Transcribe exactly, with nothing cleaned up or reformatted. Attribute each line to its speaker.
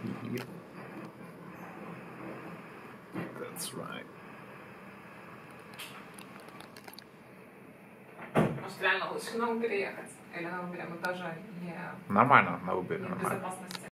Speaker 1: Yep. That's right.
Speaker 2: Может, реально лучше к нам переехать? Или на выберем этаже не,
Speaker 1: Нормально, на выборе
Speaker 2: не в
Speaker 1: нормально.
Speaker 2: безопасности?